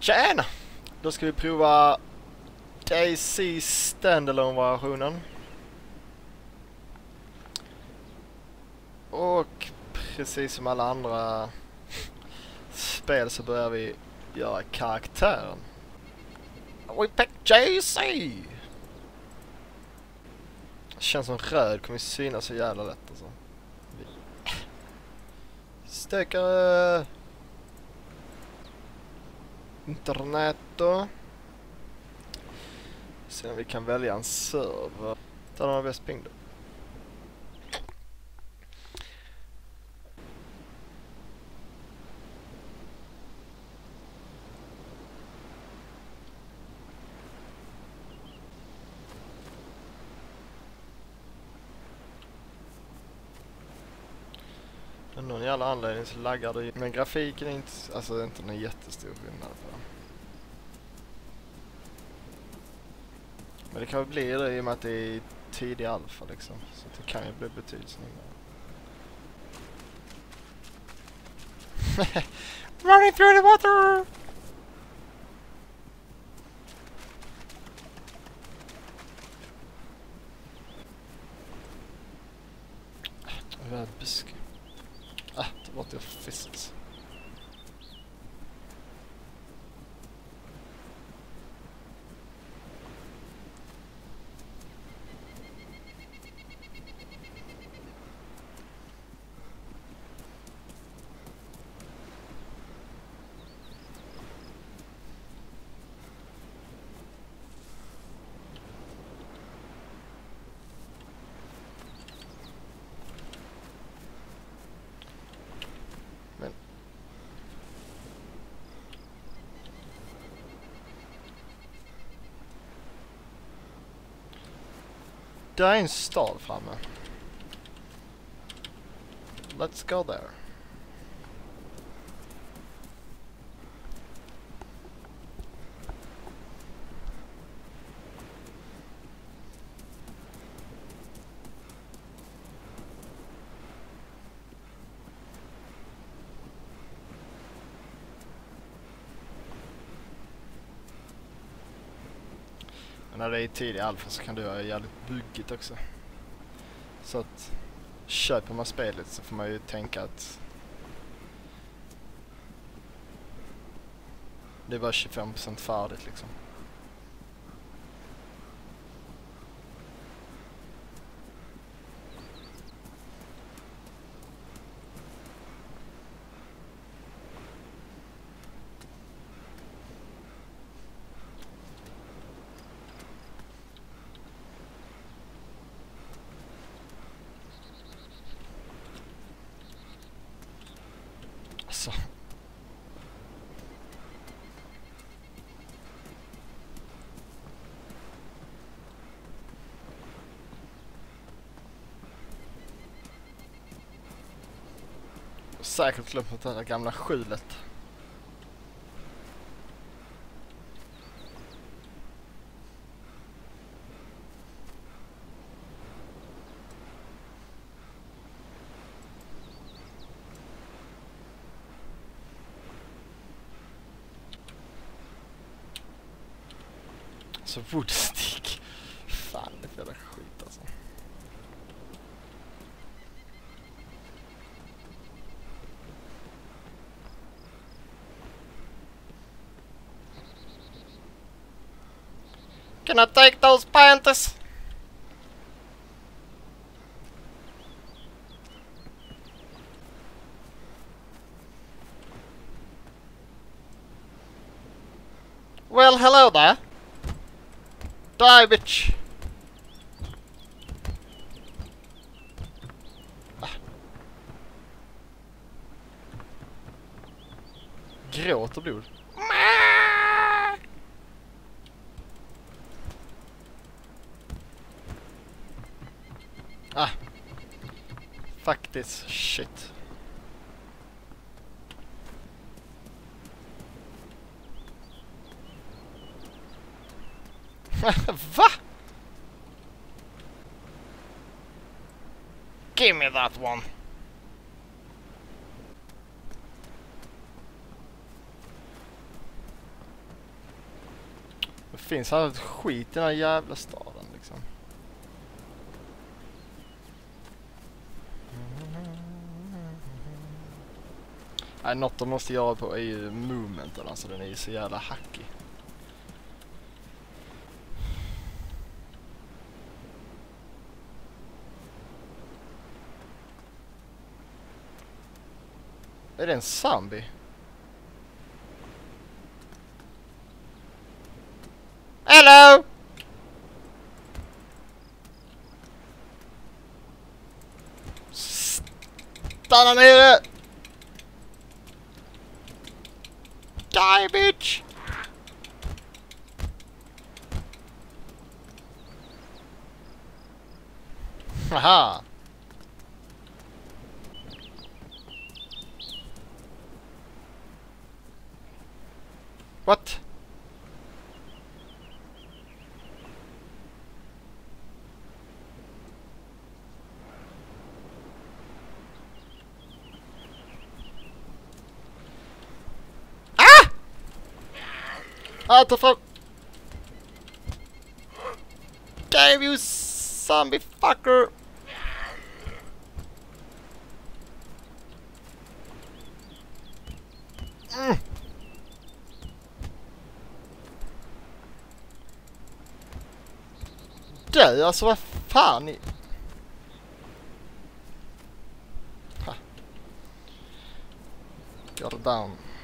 Tjena! Då ska vi prova DayZ Standalone-versionen. Och precis som alla andra spel så börjar vi göra karaktären. We pick JC! Känns som röd kommer synas så jävla lätt alltså. Stökare! Internet då. Se om vi kan välja en server. Ta den bäst ping då. Men någon jävla anledning så laggar det. Men grafiken är inte, alltså inte någon jättestor skillnad på. Men det kan väl bli det i och med att det är tidig alfa liksom. Så det kan ju bli betydelsen innan. Running through the water! Röd buske. Det var inte fisk. Det är en stad framme. Let's go there. Men när det är tidig alfa så kan det vara jävligt buggigt också. Så att köper man spelet så får man ju tänka att det var 25% färdigt liksom. Så. Säkert glömt det här gamla skjulet. Så woodstick. Fan, det är jävla skit alltså. Can I take those panties? Well, hello there. Die, bitch! Gråter blod. Faktiskt, shit. Va? Give me that one. Det finns allt skit i den här jävla staden liksom. Nej, något de måste göra på är ju movementen, alltså den är ju så jävla hackig. Är det en zombie? Hello! Stanna nere! Die, bitch! Haha! What? Ah! What the fuck? Damn you, zombie fucker! Mm. Dö, alltså vad fan i... Ha. Got it down.